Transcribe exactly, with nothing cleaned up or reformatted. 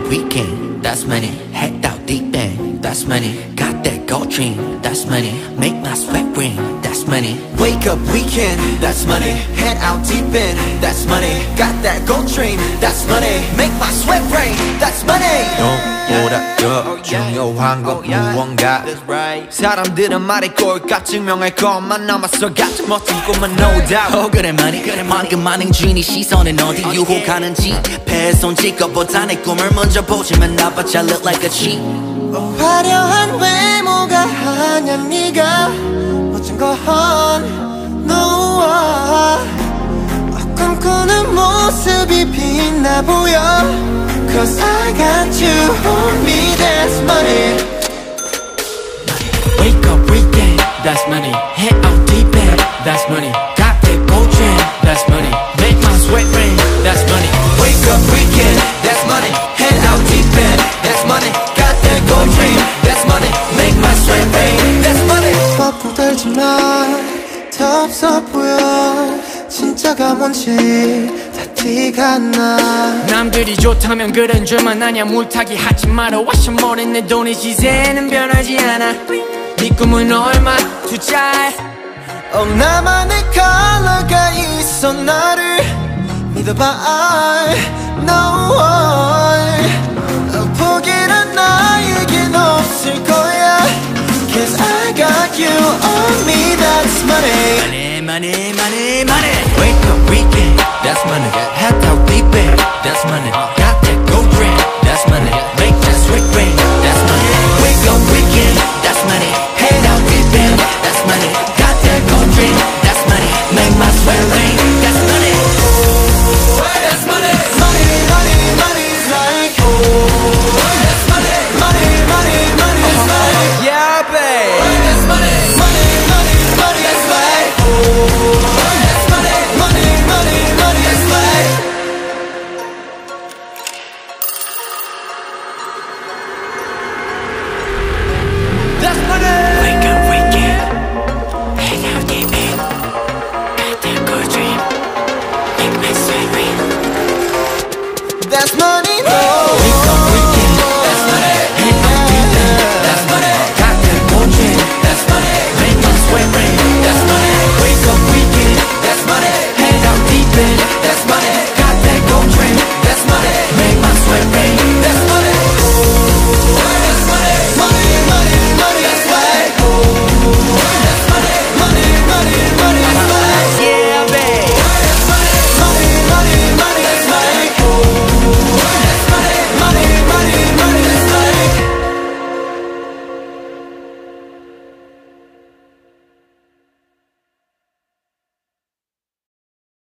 up weekend, that's money. Head out deep end, that's money. Got that gold dream, that's money. Make my sweat ring, that's money. Wake up weekend, that's money. Head out deep end, that's money. Got that gold dream, that's money. Make my sweat rain, that's money. 너보다 더 중요한 건 무언가. 사람들은 말했걸까 증명할 것만 남았어. 같은 멋진 꿈만 no doubt. Oh 그래 money, 그래 방금 많은 주인이 시선은 어디 유혹하는지 배손 찍어보다 내 꿈을 먼저 보지만 나봤자 look like a cheat. 화려한 외모가 아냐 네가 멋진 건 no. 꿈꾸는 모습이 빛나 보여. Cause I got you on me, that's money. Wake up weekend, that's money. Head out deep end, that's money. Got that gold dream, that's money. Make my sweat rain, that's money. Wake up weekend, that's money. Head out deep end, that's money. Got that gold dream, that's money. Make my sweat rain, that's money. 뻐꾸 떨지마 더 없어 보여. 진짜가 뭔지 다 티가 안 나. 남들이 좋다면 그런 줄만 아냐. 물타기 하지 마라. 와셔 모른 내 돈의 시세는 변하지 않아. 네 꿈은 얼마 투자해. 어, 나만의 컬러가 있어. 나를 믿어봐. I know. 어, 포기란 나에겐 없을 거야. Cause I got you on me, that's money. Money, money, money, money. Wake up weekend, that's money. Head out deep end, that's money. Got that gold ring, that's money. Make that sweat rain.